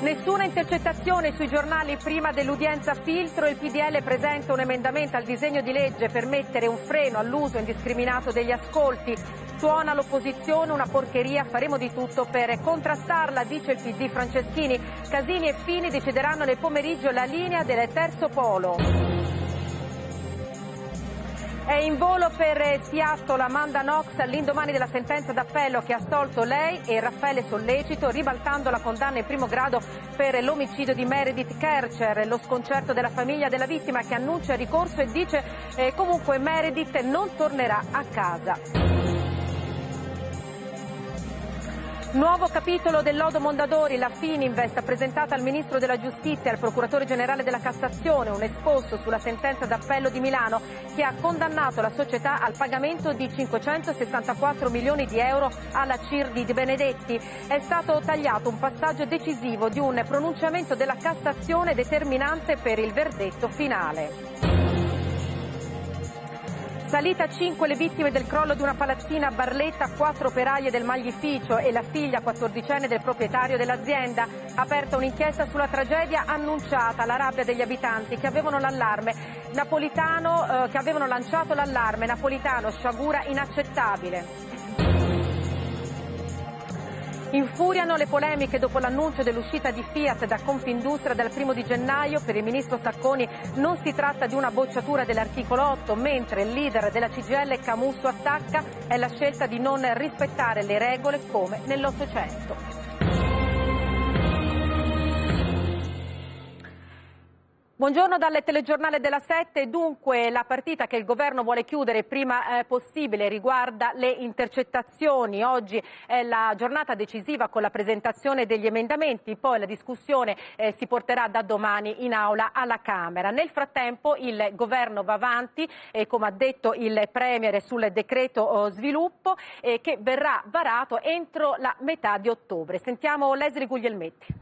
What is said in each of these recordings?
Nessuna intercettazione sui giornali prima dell'udienza filtro. Il PDL presenta un emendamento al disegno di legge per mettere un freno all'uso indiscriminato degli ascolti. Suona l'opposizione, una porcheria, faremo di tutto per contrastarla, dice il PD. Franceschini, Casini e Fini decideranno nel pomeriggio la linea del terzo polo. È in volo per Seattle Amanda Knox all'indomani della sentenza d'appello che ha assolto lei e Raffaele Sollecito, ribaltando la condanna in primo grado per l'omicidio di Meredith Kercher. Lo sconcerto della famiglia della vittima che annuncia il ricorso e dice comunque Meredith non tornerà a casa. Nuovo capitolo del lodo Mondadori, la Fininvest ha presentato al Ministro della Giustizia e al Procuratore Generale della Cassazione un esposto sulla sentenza d'appello di Milano che ha condannato la società al pagamento di 564 milioni di euro alla CIR di Benedetti. È stato tagliato un passaggio decisivo di un pronunciamento della Cassazione determinante per il verdetto finale. Salita a 5 le vittime del crollo di una palazzina a Barletta, 4 operaie del Maglificio e la figlia 14enne del proprietario dell'azienda. Aperta un'inchiesta sulla tragedia annunciata, la rabbia degli abitanti che avevano lanciato l'allarme. Napolitano, sciagura inaccettabile. Infuriano le polemiche dopo l'annuncio dell'uscita di Fiat da Confindustria dal 1° di gennaio. Per il ministro Sacconi non si tratta di una bocciatura dell'articolo 8, mentre il leader della CGIL Camusso attacca è la scelta di non rispettare le regole come nell'800. Buongiorno dal telegiornale della 7. Dunque la partita che il governo vuole chiudere prima possibile riguarda le intercettazioni. Oggi è la giornata decisiva con la presentazione degli emendamenti, poi la discussione si porterà da domani in aula alla Camera. Nel frattempo il governo va avanti, come ha detto il Premier sul decreto sviluppo, che verrà varato entro la metà di ottobre. Sentiamo Leslie Guglielmetti.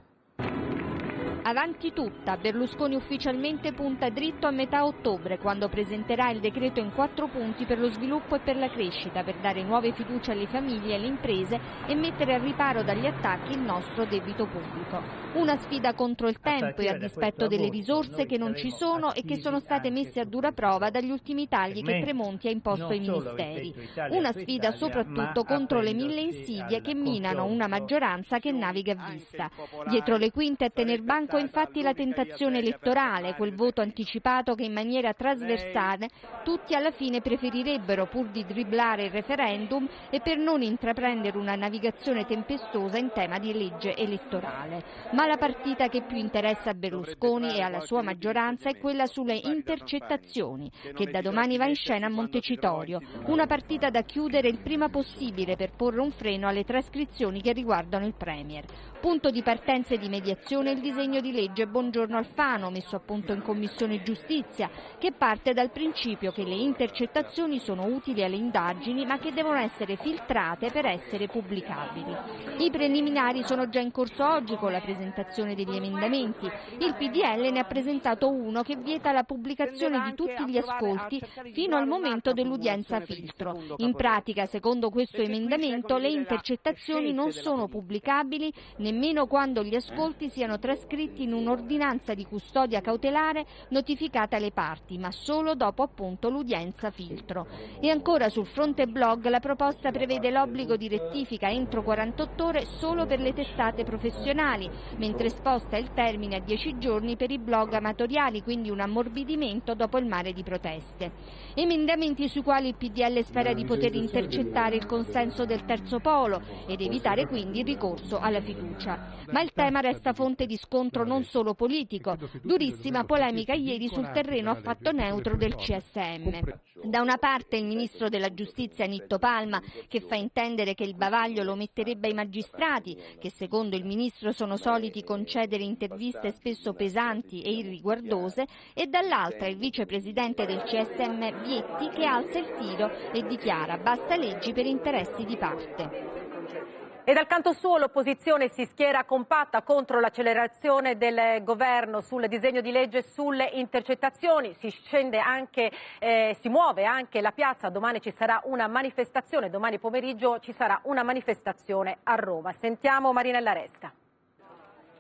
Avanti tutta, Berlusconi ufficialmente punta dritto a metà ottobre, quando presenterà il decreto in 4 punti per lo sviluppo e per la crescita, per dare nuove fiducie alle famiglie e alle imprese e mettere al riparo dagli attacchi il nostro debito pubblico. Una sfida contro il tempo e a dispetto delle risorse che non ci sono e che sono state messe a dura prova dagli ultimi tagli che Tremonti ha imposto ai ministeri. Una sfida soprattutto contro le 1000 insidie che minano una maggioranza che naviga a vista. Dietro le quinte a tener banco infatti la tentazione elettorale, quel voto anticipato che in maniera trasversale tutti alla fine preferirebbero pur di dribblare il referendum e per non intraprendere una navigazione tempestosa in tema di legge elettorale. Ma la partita che più interessa a Berlusconi e alla sua maggioranza è quella sulle intercettazioni, che da domani va in scena a Montecitorio. Una partita da chiudere il prima possibile per porre un freno alle trascrizioni che riguardano il Premier. Punto di partenza e di mediazione il disegno di legge Bongiorno Alfano, messo a punto in Commissione Giustizia, che parte dal principio che le intercettazioni sono utili alle indagini ma che devono essere filtrate per essere pubblicabili. I preliminari sono già in corso oggi con la presentazione degli emendamenti. Il PDL ne ha presentato uno che vieta la pubblicazione di tutti gli ascolti fino al momento dell'udienza filtro. In pratica, secondo questo emendamento, le intercettazioni non sono pubblicabili nemmeno quando gli ascolti siano trascritti in un'ordinanza di custodia cautelare notificata alle parti, ma solo dopo appunto l'udienza filtro. E ancora sul fronte blog la proposta prevede l'obbligo di rettifica entro 48 ore solo per le testate professionali, mentre sposta il termine a 10 giorni per i blog amatoriali, quindi un ammorbidimento dopo il mare di proteste. Emendamenti sui quali il PDL spera di poter intercettare il consenso del terzo polo ed evitare quindi il ricorso alla fiducia. Ma il tema resta fonte di scontro non solo politico. Durissima polemica ieri sul terreno affatto neutro del CSM. Da una parte il ministro della giustizia Nitto Palma, che fa intendere che il bavaglio lo metterebbe ai magistrati, che secondo il ministro sono soliti concedere interviste spesso pesanti e irriguardose, e dall'altra il vicepresidente del CSM Vietti, che alza il tiro e dichiara basta leggi per interessi di parte. E dal canto suo l'opposizione si schiera compatta contro l'accelerazione del governo sul disegno di legge sulle intercettazioni. Si muove anche la piazza. Domani ci sarà una manifestazione, domani pomeriggio ci sarà una manifestazione a Roma. Sentiamo Marinella Resca.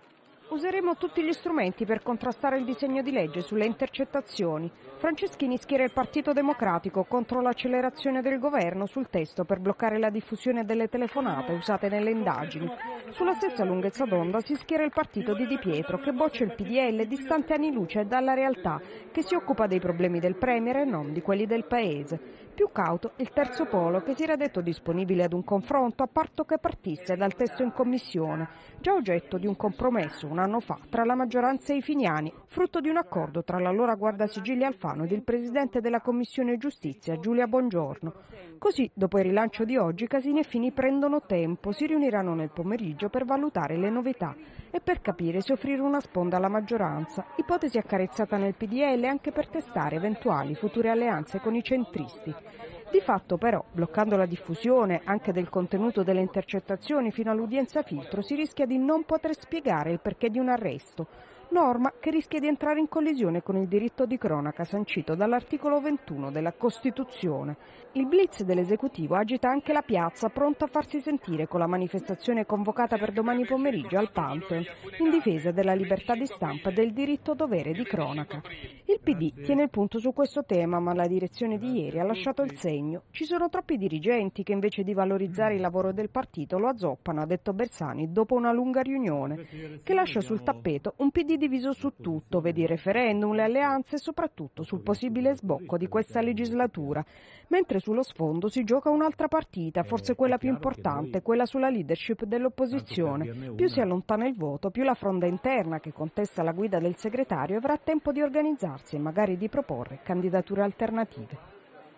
Useremo tutti gli strumenti per contrastare il disegno di legge sulle intercettazioni. Franceschini schiera il Partito Democratico contro l'accelerazione del governo sul testo per bloccare la diffusione delle telefonate usate nelle indagini. Sulla stessa lunghezza d'onda si schiera il partito di Di Pietro che boccia il PDL distante anni luce dalla realtà, che si occupa dei problemi del Premier e non di quelli del Paese. Più cauto il terzo polo che si era detto disponibile ad un confronto a patto che partisse dal testo in commissione, già oggetto di un compromesso un anno fa tra la maggioranza e i finiani, frutto di un accordo tra l'allora Guardasigilli Alfano ed il presidente della Commissione Giustizia Giulia Bongiorno. Così, dopo il rilancio di oggi, Casini e Fini prendono tempo, si riuniranno nel pomeriggio per valutare le novità e per capire se offrire una sponda alla maggioranza, ipotesi accarezzata nel PDL anche per testare eventuali future alleanze con i centristi. Di fatto però, bloccando la diffusione anche del contenuto delle intercettazioni fino all'udienza filtro, si rischia di non poter spiegare il perché di un arresto, norma che rischia di entrare in collisione con il diritto di cronaca sancito dall'articolo 21 della Costituzione. Il blitz dell'esecutivo agita anche la piazza, pronta a farsi sentire con la manifestazione convocata per domani pomeriggio al Pantheon, in difesa della libertà di stampa e del diritto-dovere di cronaca. Il PD tiene il punto su questo tema, ma la direzione di ieri ha lasciato il segno. Ci sono troppi dirigenti che invece di valorizzare il lavoro del partito lo azzoppano, ha detto Bersani dopo una lunga riunione, che lascia sul tappeto un PD diviso su tutto, vedi il referendum, le alleanze e soprattutto sul possibile sbocco di questa legislatura, mentre sullo sfondo si gioca un'altra partita, forse quella più importante, quella sulla leadership dell'opposizione. Più si allontana il voto, più la fronda interna che contesta la guida del segretario avrà tempo di organizzarsi e magari di proporre candidature alternative.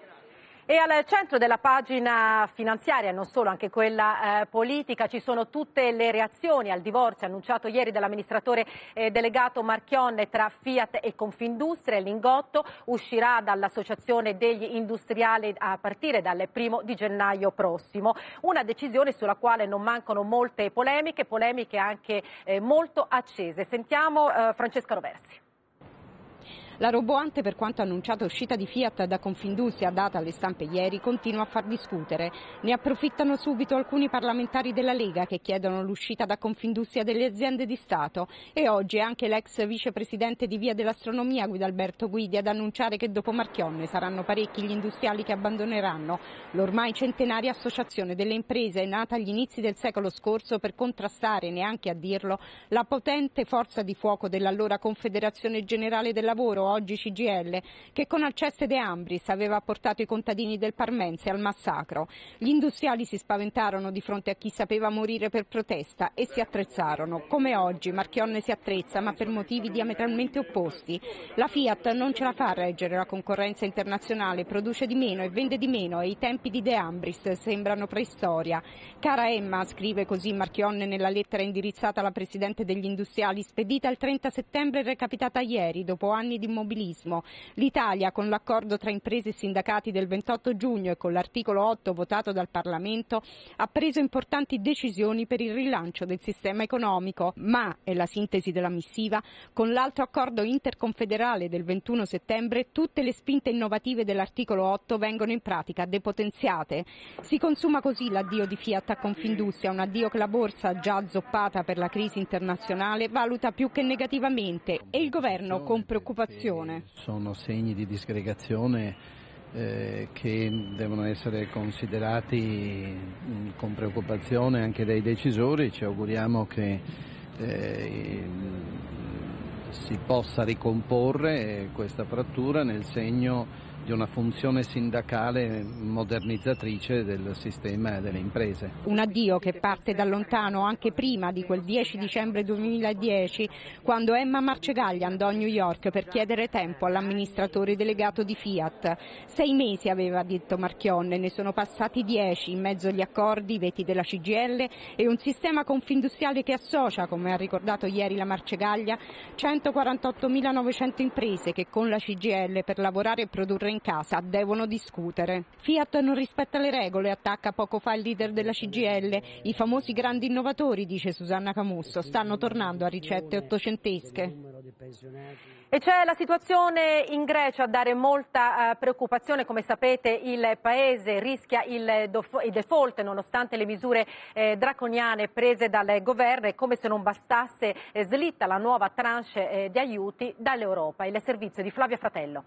E al centro della pagina finanziaria, non solo, anche quella politica, ci sono tutte le reazioni al divorzio annunciato ieri dall'amministratore delegato Marchionne tra Fiat e Confindustria. Lingotto uscirà dall'Associazione degli Industriali a partire dal 1° di gennaio prossimo. Una decisione sulla quale non mancano molte polemiche anche molto accese. Sentiamo Francesca Roversi. La roboante, per quanto annunciata uscita di Fiat da Confindustria data alle stampe ieri, continua a far discutere. Ne approfittano subito alcuni parlamentari della Lega che chiedono l'uscita da Confindustria delle aziende di Stato e oggi anche l'ex vicepresidente di Via dell'Astronomia Guidalberto Guidi ad annunciare che dopo Marchionne saranno parecchi gli industriali che abbandoneranno l'ormai centenaria associazione delle imprese nata agli inizi del secolo scorso per contrastare, neanche a dirlo, la potente forza di fuoco dell'allora Confederazione Generale del Lavoro, oggi CGIL, che con Alceste De Ambris aveva portato i contadini del Parmense al massacro. Gli industriali si spaventarono di fronte a chi sapeva morire per protesta e si attrezzarono. Come oggi Marchionne si attrezza, ma per motivi diametralmente opposti. La Fiat non ce la fa a reggere la concorrenza internazionale, produce di meno e vende di meno e i tempi di De Ambris sembrano preistoria. Cara Emma, scrive così Marchionne nella lettera indirizzata alla Presidente degli Industriali, spedita il 30 settembre e recapitata ieri, dopo anni di immobilismo. L'Italia, con l'accordo tra imprese e sindacati del 28 giugno e con l'articolo 8 votato dal Parlamento, ha preso importanti decisioni per il rilancio del sistema economico, ma, è la sintesi della missiva, con l'altro accordo interconfederale del 21 settembre tutte le spinte innovative dell'articolo 8 vengono in pratica depotenziate. Si consuma così l'addio di Fiat a Confindustria, un addio che la borsa, già azzoppata per la crisi internazionale, valuta più che negativamente e il governo con preoccupazione. Sono segni di disgregazione che devono essere considerati con preoccupazione anche dai decisori. Ci auguriamo che si possa ricomporre questa frattura nel segno di una funzione sindacale modernizzatrice del sistema delle imprese. Un addio che parte da lontano, anche prima di quel 10 dicembre 2010, quando Emma Marcegaglia andò a New York per chiedere tempo all'amministratore delegato di Fiat. 6 mesi aveva detto Marchionne, ne sono passati 10, in mezzo agli accordi, i veti della CGIL e un sistema confindustriale che associa, come ha ricordato ieri la Marcegaglia, 148.900 imprese che con la CGIL per lavorare e produrre in casa devono discutere. Fiat non rispetta le regole, attacca poco fa il leader della CGIL. I famosi grandi innovatori, dice Susanna Camusso, stanno tornando a ricette ottocentesche. E c'è la situazione in Grecia a dare molta preoccupazione. Come sapete il paese rischia il default nonostante le misure draconiane prese dal governo, e come se non bastasse slitta la nuova tranche di aiuti dall'Europa. Il servizio di Flavia Fratello.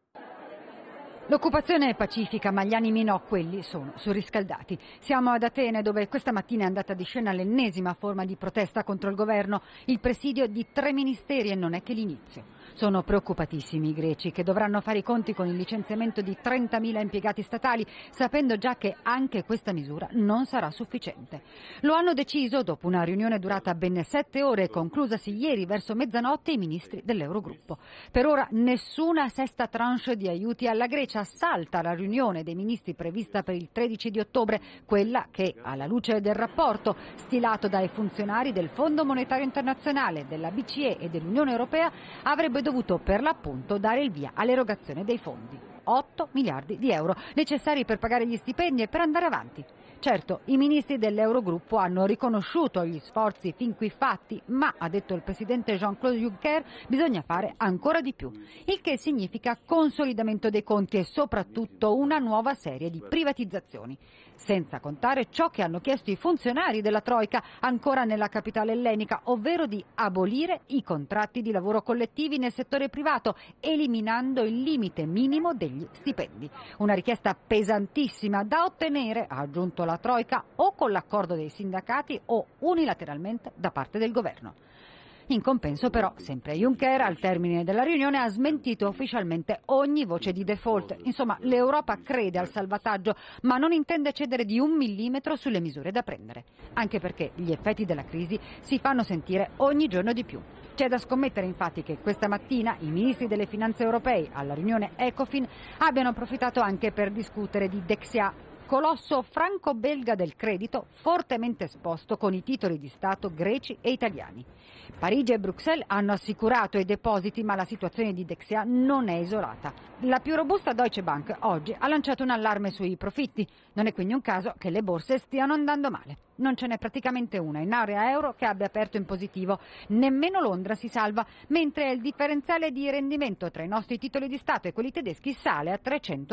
L'occupazione è pacifica, ma gli animi no, quelli sono surriscaldati. Siamo ad Atene, dove questa mattina è andata di scena l'ennesima forma di protesta contro il governo, il presidio di 3 ministeri, e non è che l'inizio. Sono preoccupatissimi i greci, che dovranno fare i conti con il licenziamento di 30.000 impiegati statali, sapendo già che anche questa misura non sarà sufficiente. Lo hanno deciso dopo una riunione durata ben 7 ore e conclusasi ieri verso mezzanotte i ministri dell'Eurogruppo. Per ora nessuna sesta tranche di aiuti alla Grecia. Salta la riunione dei ministri prevista per il 13 di ottobre, quella che, alla luce del rapporto stilato dai funzionari del Fondo Monetario Internazionale, della BCE e dell'Unione Europea, avrebbe dovuto per l'appunto dare il via all'erogazione dei fondi. 8 miliardi di euro necessari per pagare gli stipendi e per andare avanti. Certo, i ministri dell'Eurogruppo hanno riconosciuto gli sforzi fin qui fatti, ma, ha detto il presidente Jean-Claude Juncker, bisogna fare ancora di più, il che significa consolidamento dei conti e soprattutto una nuova serie di privatizzazioni. Senza contare ciò che hanno chiesto i funzionari della Troika ancora nella capitale ellenica, ovvero di abolire i contratti di lavoro collettivi nel settore privato, eliminando il limite minimo degli stipendi. Una richiesta pesantissima da ottenere, ha aggiunto la Troika, o con l'accordo dei sindacati o unilateralmente da parte del governo. In compenso però, sempre Juncker, al termine della riunione, ha smentito ufficialmente ogni voce di default. Insomma, l'Europa crede al salvataggio, ma non intende cedere di 1 millimetro sulle misure da prendere. Anche perché gli effetti della crisi si fanno sentire ogni giorno di più. C'è da scommettere infatti che questa mattina i ministri delle finanze europei, alla riunione Ecofin, abbiano approfittato anche per discutere di Dexia, colosso franco-belga del credito fortemente esposto con i titoli di Stato greci e italiani. Parigi e Bruxelles hanno assicurato i depositi, ma la situazione di Dexia non è isolata. La più robusta Deutsche Bank oggi ha lanciato un allarme sui profitti. Non è quindi un caso che le borse stiano andando male. Non ce n'è praticamente una in area euro che abbia aperto in positivo. Nemmeno Londra si salva, mentre il differenziale di rendimento tra i nostri titoli di Stato e quelli tedeschi sale a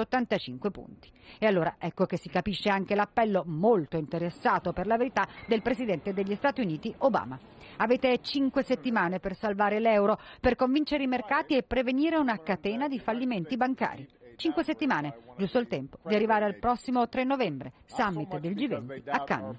385 punti. E allora ecco che si capisce anche l'appello molto interessato, per la verità, del presidente degli Stati Uniti, Obama. Avete 5 settimane per salvare l'euro, per convincere i mercati e prevenire una catena di fallimenti bancari. 5 settimane, giusto il tempo di arrivare al prossimo 3 novembre, summit del G20 a Cannes.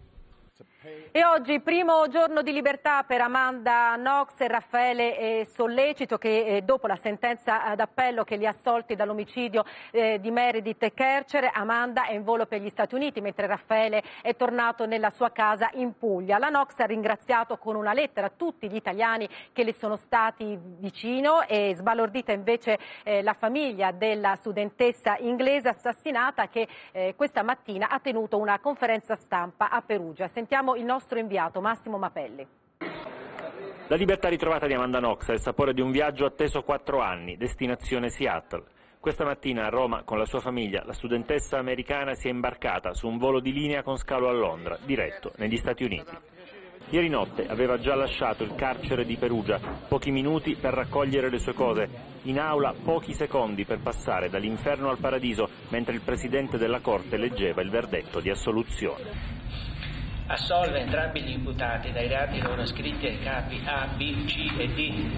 E oggi primo giorno di libertà per Amanda Knox e Raffaele Sollecito, che dopo la sentenza d'appello che li ha assolti dall'omicidio di Meredith Kercher, Amanda è in volo per gli Stati Uniti, mentre Raffaele è tornato nella sua casa in Puglia. La Knox ha ringraziato con una lettera tutti gli italiani che le sono stati vicino, e sbalordita invece la famiglia della studentessa inglese assassinata, che questa mattina ha tenuto una conferenza stampa a Perugia. Sentiamo il nostro inviato Massimo Mapelli. La libertà ritrovata di Amanda Knox è il sapore di un viaggio atteso 4 anni, destinazione Seattle. Questa mattina a Roma, con la sua famiglia, la studentessa americana si è imbarcata su un volo di linea con scalo a Londra, diretto negli Stati Uniti. Ieri notte aveva già lasciato il carcere di Perugia, pochi minuti per raccogliere le sue cose, in aula pochi secondi per passare dall'inferno al paradiso, mentre il presidente della Corte leggeva il verdetto di assoluzione. Assolve entrambi gli imputati dai reati loro scritti ai capi A, B, C e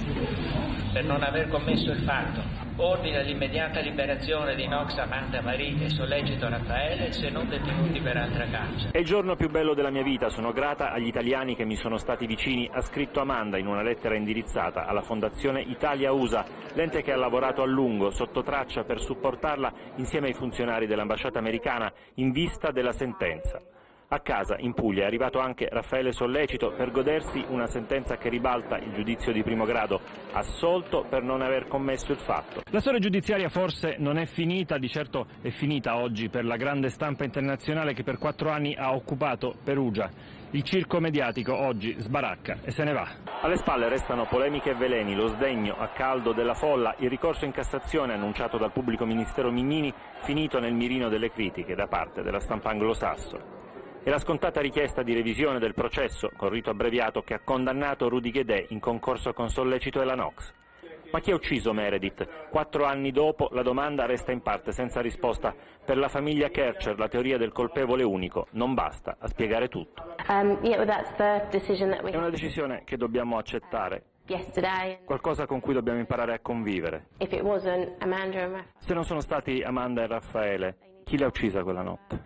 D per non aver commesso il fatto. Ordina l'immediata liberazione di Knox, Amanda, Marie e Sollecito Raffaele, se non detenuti per altra causa. È il giorno più bello della mia vita, sono grata agli italiani che mi sono stati vicini, ha scritto Amanda in una lettera indirizzata alla Fondazione Italia-USA, l'ente che ha lavorato a lungo sotto traccia per supportarla insieme ai funzionari dell'ambasciata americana in vista della sentenza. A casa, in Puglia, è arrivato anche Raffaele Sollecito per godersi una sentenza che ribalta il giudizio di primo grado, assolto per non aver commesso il fatto. La storia giudiziaria forse non è finita, di certo è finita oggi per la grande stampa internazionale che per 4 anni ha occupato Perugia. Il circo mediatico oggi sbaracca e se ne va. Alle spalle restano polemiche e veleni, lo sdegno a caldo della folla, il ricorso in Cassazione annunciato dal pubblico ministero Mignini, finito nel mirino delle critiche da parte della stampa anglosassone. È la scontata richiesta di revisione del processo, con rito abbreviato, che ha condannato Rudy Guedè in concorso con sollecito della Knox. Ma chi ha ucciso Meredith? 4 anni dopo la domanda resta in parte senza risposta. Per la famiglia Kercher la teoria del colpevole unico non basta a spiegare tutto. È una decisione che dobbiamo accettare. Qualcosa con cui dobbiamo imparare a convivere. Se non sono stati Amanda e Raffaele, chi le ha uccisa quella notte?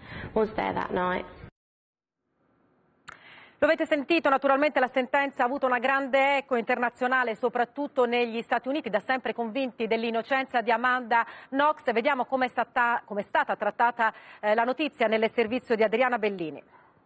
Lo avete sentito, naturalmente la sentenza ha avuto una grande eco internazionale, soprattutto negli Stati Uniti, da sempre convinti dell'innocenza di Amanda Knox. Vediamo come è stata trattata la notizia nel servizio di Adriana Bellini.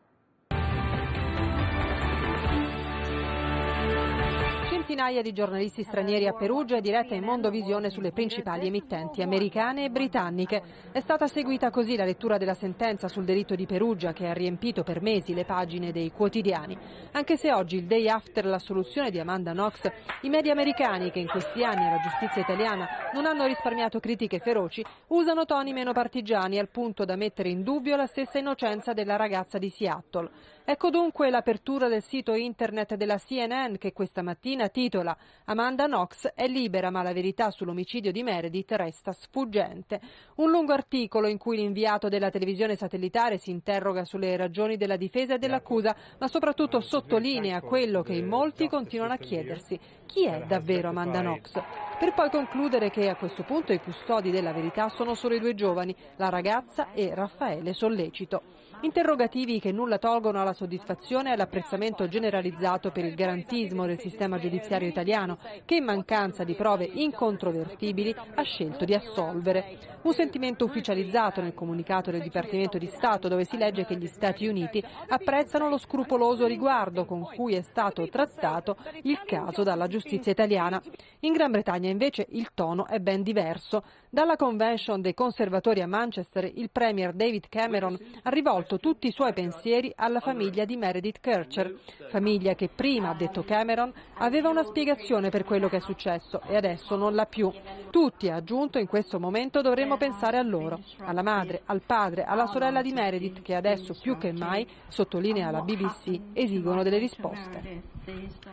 Centinaia di giornalisti stranieri a Perugia e diretta in Mondovisione sulle principali emittenti americane e britanniche. È stata seguita così la lettura della sentenza sul delitto di Perugia, che ha riempito per mesi le pagine dei quotidiani. Anche se oggi, il day after l'assoluzione di Amanda Knox, i media americani, che in questi anni alla giustizia italiana non hanno risparmiato critiche feroci, usano toni meno partigiani, al punto da mettere in dubbio la stessa innocenza della ragazza di Seattle. Ecco dunque l'apertura del sito internet della CNN, che questa mattina titola «Amanda Knox è libera, ma la verità sull'omicidio di Meredith resta sfuggente». Un lungo articolo in cui l'inviato della televisione satellitare si interroga sulle ragioni della difesa e dell'accusa, ma soprattutto sottolinea quello che in molti continuano a chiedersi: chi è davvero Amanda Knox? Per poi concludere che a questo punto i custodi della verità sono solo i 2 giovani, la ragazza e Raffaele Sollecito. Interrogativi che nulla tolgono alla soddisfazione e all'apprezzamento generalizzato per il garantismo del sistema giudiziario italiano, che in mancanza di prove incontrovertibili ha scelto di assolvere. Un sentimento ufficializzato nel comunicato del Dipartimento di Stato, dove si legge che gli Stati Uniti apprezzano lo scrupoloso riguardo con cui è stato trattato il caso dalla giustizia italiana. In Gran Bretagna invece il tono è ben diverso. Dalla convention dei conservatori a Manchester il premier David Cameron ha rivolto tutti i suoi pensieri alla famiglia di Meredith Kercher, famiglia che prima, ha detto Cameron, aveva una spiegazione per quello che è successo e adesso non l'ha più. Tutti, ha aggiunto, in questo momento dovremmo pensare a loro, alla madre, al padre, alla sorella di Meredith, che adesso più che mai, sottolinea la BBC, esigono delle risposte.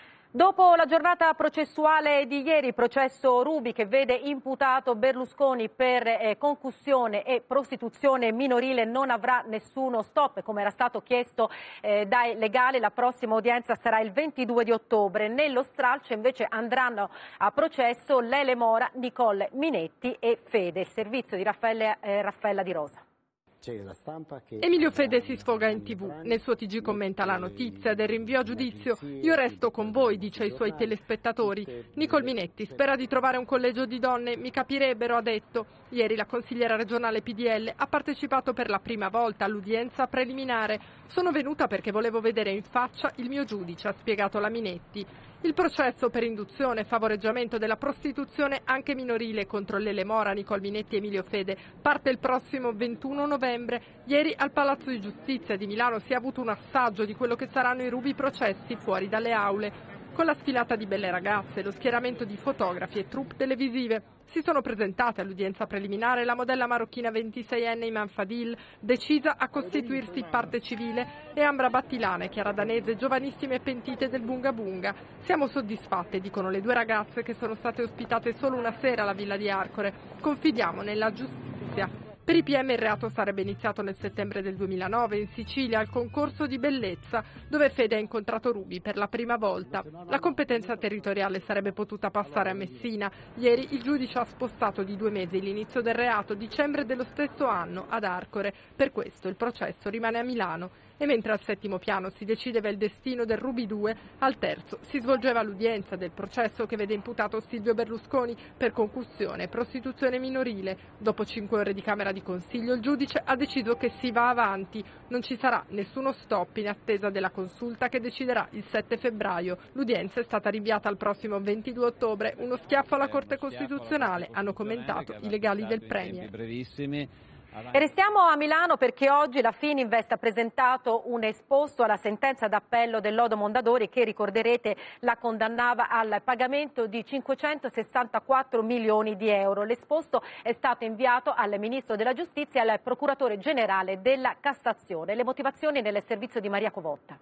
Dopo la giornata processuale di ieri, processo Ruby che vede imputato Berlusconi per concussione e prostituzione minorile non avrà nessuno stop, come era stato chiesto dai legali. La prossima udienza sarà il 22 di ottobre. Nello stralcio invece andranno a processo Lele Mora, Nicole Minetti e Fede. Il servizio di Raffaella Di Rosa. Emilio Fede si sfoga in TV. Nel suo TG commenta la notizia del rinvio a giudizio. Io resto con voi, dice ai suoi telespettatori. Nicole Minetti spera di trovare un collegio di donne, mi capirebbero, ha detto. Ieri la consigliera regionale PDL ha partecipato per la prima volta all'udienza preliminare. Sono venuta perché volevo vedere in faccia il mio giudice, ha spiegato la Minetti. Il processo per induzione e favoreggiamento della prostituzione anche minorile contro Lele Mora, Nicole Minetti e Emilio Fede parte il prossimo 21 novembre. Ieri al Palazzo di Giustizia di Milano si è avuto un assaggio di quello che saranno i rubi processi fuori dalle aule. Con la sfilata di belle ragazze, lo schieramento di fotografi e troupe televisive. Si sono presentate all'udienza preliminare la modella marocchina 26enne Iman Fadil, decisa a costituirsi parte civile, e Ambra Battilana, chiara danese, giovanissime pentite del Bunga Bunga. Siamo soddisfatte, dicono le 2 ragazze che sono state ospitate solo una sera alla Villa di Arcore. Confidiamo nella giustizia. Per i PM il reato sarebbe iniziato nel settembre del 2009 in Sicilia al concorso di bellezza, dove Fede ha incontrato Ruby per la prima volta. La competenza territoriale sarebbe potuta passare a Messina. Ieri il giudice ha spostato di 2 mesi l'inizio del reato, dicembre dello stesso anno, ad Arcore. Per questo il processo rimane a Milano. E mentre al 7° piano si decideva il destino del Ruby 2, al 3° si svolgeva l'udienza del processo che vede imputato Silvio Berlusconi per concussione e prostituzione minorile. Dopo 5 ore di Camera di Consiglio il giudice ha deciso che si va avanti. Non ci sarà nessuno stop in attesa della consulta che deciderà il 7 febbraio. L'udienza è stata rinviata al prossimo 22 ottobre. Uno schiaffo alla Corte Costituzionale, hanno commentato i legali del Premier. E restiamo a Milano perché oggi la Fininvest ha presentato un esposto alla sentenza d'appello del lodo Mondadori che, ricorderete, la condannava al pagamento di 564 milioni di euro. L'esposto è stato inviato al Ministro della Giustizia e al Procuratore Generale della Cassazione. Le motivazioni nel servizio di Maria Covotta.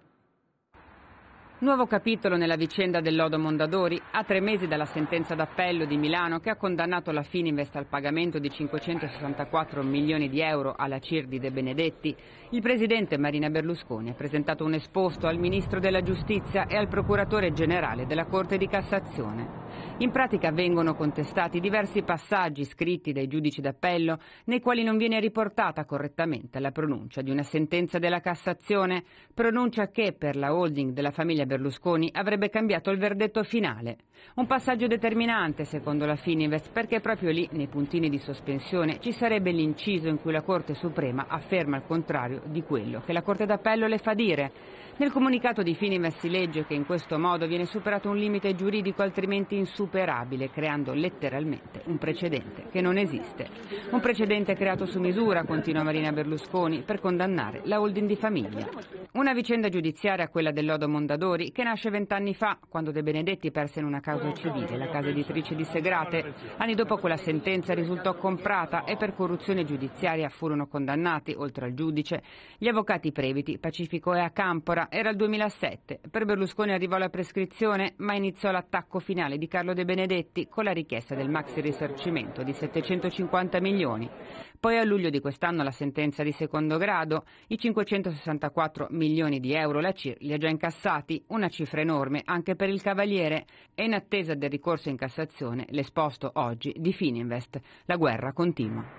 Nuovo capitolo nella vicenda del lodo Mondadori. A 3 mesi dalla sentenza d'appello di Milano che ha condannato la Fininvest al pagamento di 564 milioni di euro alla CIR di De Benedetti, il presidente Marina Berlusconi ha presentato un esposto al Ministro della Giustizia e al Procuratore Generale della Corte di Cassazione. In pratica vengono contestati diversi passaggi scritti dai giudici d'appello nei quali non viene riportata correttamente la pronuncia di una sentenza della Cassazione, pronuncia che per la holding della famiglia Berlusconi avrebbe cambiato il verdetto finale. Un passaggio determinante secondo la Fininvest perché proprio lì, nei puntini di sospensione, ci sarebbe l'inciso in cui la Corte Suprema afferma il contrario di quello che la Corte d'Appello le fa dire. Nel comunicato di Fininvest si legge che in questo modo viene superato un limite giuridico altrimenti insuperabile, creando letteralmente un precedente che non esiste. Un precedente creato su misura, continua Marina Berlusconi, per condannare la holding di famiglia. Una vicenda giudiziaria, quella del lodo Mondadori, che nasce 20 anni fa, quando De Benedetti perse in una causa civile la casa editrice di Segrate. Anni dopo quella sentenza risultò comprata e per corruzione giudiziaria furono condannati, oltre al giudice, gli avvocati Previti, Pacifico e Acampora. Era il 2007. Per Berlusconi arrivò la prescrizione, ma iniziò l'attacco finale di Carlo De Benedetti con la richiesta del maxi risarcimento di 750 milioni. Poi a luglio di quest'anno la sentenza di secondo grado, i 564 milioni di euro la CIR li ha già incassati, una cifra enorme anche per il Cavaliere, e in attesa del ricorso in Cassazione l'esposto oggi di Fininvest. La guerra continua.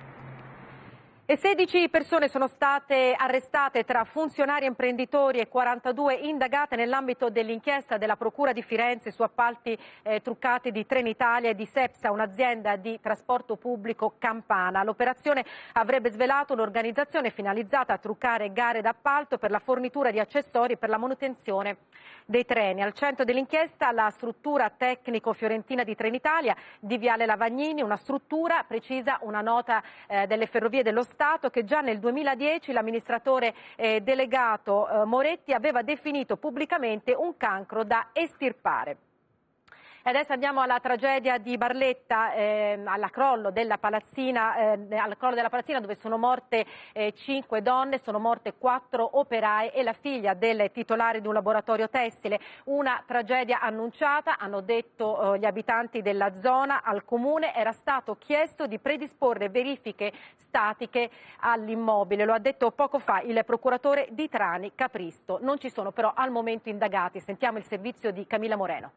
E 16 persone sono state arrestate tra funzionari, imprenditori e 42 indagate nell'ambito dell'inchiesta della Procura di Firenze su appalti truccati di Trenitalia e di Cepsa, un'azienda di trasporto pubblico campana. L'operazione avrebbe svelato un'organizzazione finalizzata a truccare gare d'appalto per la fornitura di accessori per la manutenzione dei treni. Al centro dell'inchiesta la struttura tecnico-fiorentina di Trenitalia di Viale Lavagnini, una struttura, precisa una nota delle Ferrovie dello Stato, che già nel 2010 l'amministratore delegato Moretti aveva definito pubblicamente un cancro da estirpare. E adesso andiamo alla tragedia di Barletta, al crollo della palazzina dove sono morte 5 donne, sono morte 4 operaie e la figlia del titolare di un laboratorio tessile. Una tragedia annunciata, hanno detto gli abitanti della zona. Al comune era stato chiesto di predisporre verifiche statiche all'immobile, lo ha detto poco fa il procuratore di Trani Capristo. Non ci sono però al momento indagati. Sentiamo il servizio di Camilla Moreno.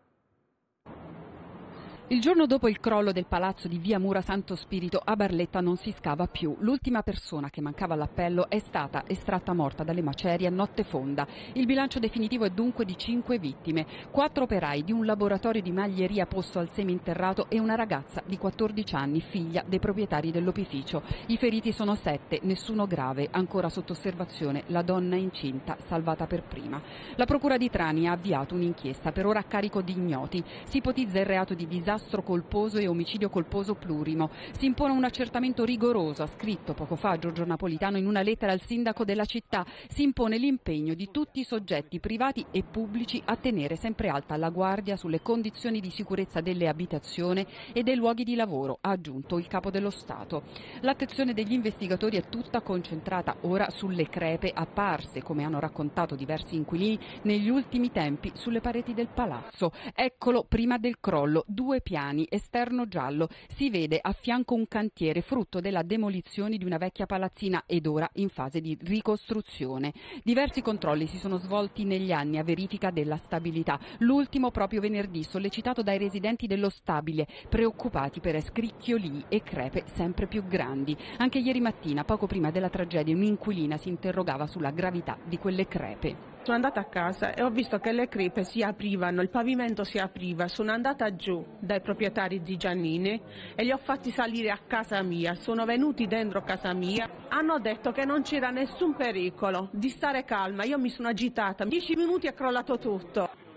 Il giorno dopo il crollo del palazzo di via Mura Santo Spirito a Barletta non si scava più. L'ultima persona che mancava all'appello è stata estratta morta dalle macerie a notte fonda. Il bilancio definitivo è dunque di 5 vittime, 4 operai di un laboratorio di maglieria posto al seminterrato e una ragazza di 14 anni, figlia dei proprietari dell'opificio. I feriti sono 7, nessuno grave, ancora sotto osservazione la donna incinta, salvata per prima. La Procura di Trani ha avviato un'inchiesta, per ora a carico di ignoti. Si ipotizza il reato di disastro colposo e omicidio colposo plurimo. Si impone un accertamento rigoroso, ha scritto poco fa Giorgio Napolitano in una lettera al sindaco della città. Si impone l'impegno di tutti i soggetti privati e pubblici a tenere sempre alta la guardia sulle condizioni di sicurezza delle abitazioni e dei luoghi di lavoro, ha aggiunto il capo dello Stato. L'attenzione degli investigatori è tutta concentrata ora sulle crepe apparse, come hanno raccontato diversi inquilini negli ultimi tempi, sulle pareti del palazzo. Eccolo prima del crollo, 2 piani, esterno giallo, si vede a fianco un cantiere frutto della demolizione di una vecchia palazzina ed ora in fase di ricostruzione. Diversi controlli si sono svolti negli anni a verifica della stabilità, l'ultimo proprio venerdì, sollecitato dai residenti dello stabile, preoccupati per scricchiolii e crepe sempre più grandi. Anche ieri mattina, poco prima della tragedia, un'inquilina si interrogava sulla gravità di quelle crepe. Sono andata a casa e ho visto che le crepe si aprivano, il pavimento si apriva. Sono andata giù dai proprietari di Giannini e li ho fatti salire a casa mia. Sono venuti dentro casa mia, hanno detto che non c'era nessun pericolo, di stare calma. Io mi sono agitata, 10 minuti è crollato tutto.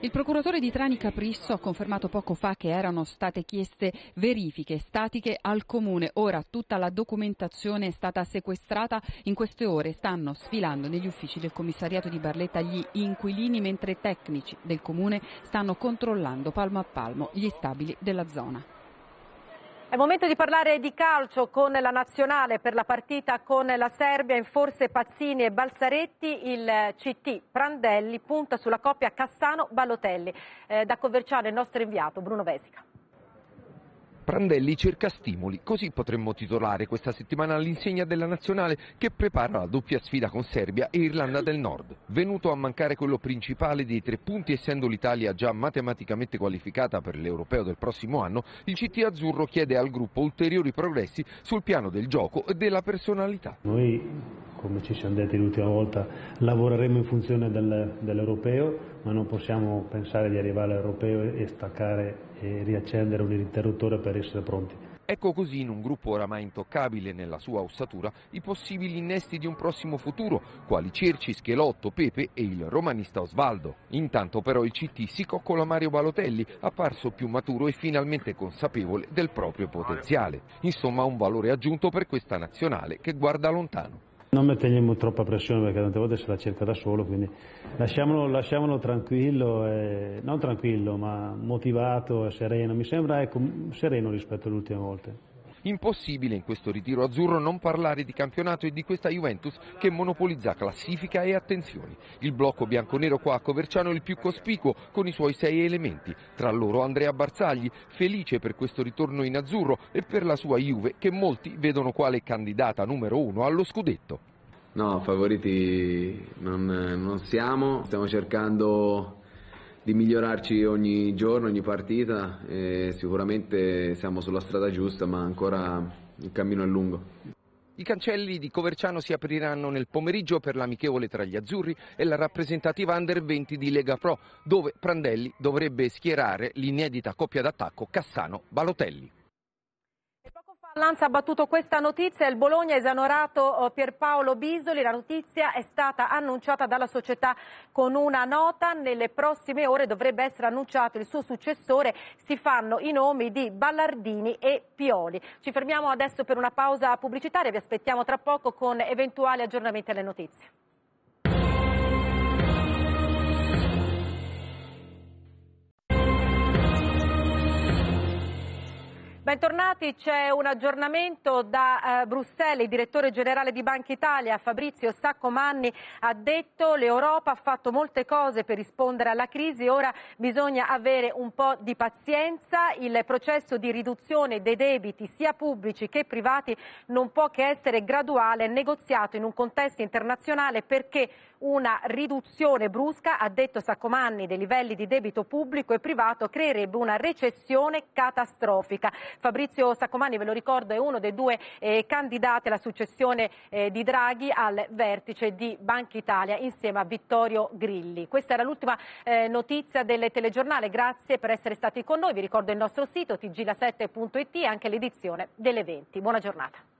Il procuratore di Trani Caprisso ha confermato poco fa che erano state chieste verifiche statiche al comune. Ora tutta la documentazione è stata sequestrata. In queste ore stanno sfilando negli uffici del commissariato di Barletta gli inquilini, mentre tecnici del comune stanno controllando palmo a palmo gli stabili della zona. È momento di parlare di calcio con la nazionale per la partita con la Serbia. In forse Pazzini e Balzaretti, il CT Prandelli punta sulla coppia Cassano-Balotelli. Da Coverciano il nostro inviato Bruno Vesica. Prandelli cerca stimoli, così potremmo titolare questa settimana all'insegna della nazionale che prepara la doppia sfida con Serbia e Irlanda del Nord. Venuto a mancare quello principale dei 3 punti, essendo l'Italia già matematicamente qualificata per l'Europeo del prossimo anno, il CT azzurro chiede al gruppo ulteriori progressi sul piano del gioco e della personalità. Noi, come ci siamo detti l'ultima volta, lavoreremo in funzione dell'Europeo, ma non possiamo pensare di arrivare all'Europeo e staccare e riaccendere un interruttore per essere pronti. Ecco così, in un gruppo oramai intoccabile nella sua ossatura, i possibili innesti di un prossimo futuro, quali Cerci, Schelotto, Pepe e il romanista Osvaldo. Intanto però il CT si coccola Mario Balotelli, apparso più maturo e finalmente consapevole del proprio potenziale. Insomma, un valore aggiunto per questa nazionale che guarda lontano. Non mettiamo troppa pressione perché tante volte se la cerca da solo, quindi lasciamolo tranquillo, non tranquillo ma motivato e sereno, mi sembra sereno rispetto alle ultime volte. Impossibile in questo ritiro azzurro non parlare di campionato e di questa Juventus che monopolizza classifica e attenzioni. Il blocco bianconero qua a Coverciano è il più cospicuo con i suoi 6 elementi, tra loro Andrea Barzagli, felice per questo ritorno in azzurro e per la sua Juve che molti vedono quale candidata numero 1 allo scudetto. No, favoriti non siamo, stiamo cercando di migliorarci ogni giorno, ogni partita e sicuramente siamo sulla strada giusta, ma ancora il cammino è lungo. I cancelli di Coverciano si apriranno nel pomeriggio per l'amichevole tra gli azzurri e la rappresentativa Under 20 di Lega Pro, dove Prandelli dovrebbe schierare l'inedita coppia d'attacco Cassano-Balotelli. Lanza ha battuto questa notizia, il Bologna ha esonorato Pierpaolo Bisoli, la notizia è stata annunciata dalla società con una nota, nelle prossime ore dovrebbe essere annunciato il suo successore, si fanno i nomi di Ballardini e Pioli. Ci fermiamo adesso per una pausa pubblicitaria, vi aspettiamo tra poco con eventuali aggiornamenti alle notizie. Bentornati, c'è un aggiornamento da Bruxelles. Il direttore generale di Banca Italia, Fabrizio Saccomanni, ha detto l'Europa ha fatto molte cose per rispondere alla crisi, ora bisogna avere un po' di pazienza, il processo di riduzione dei debiti sia pubblici che privati non può che essere graduale e negoziato in un contesto internazionale perché una riduzione brusca, ha detto Saccomanni, dei livelli di debito pubblico e privato creerebbe una recessione catastrofica. Fabrizio Saccomanni, ve lo ricordo, è uno dei 2 candidati alla successione di Draghi al vertice di Banca Italia insieme a Vittorio Grilli. Questa era l'ultima notizia del telegiornale, grazie per essere stati con noi, vi ricordo il nostro sito tgla7.it e anche l'edizione delle 20. Buona giornata.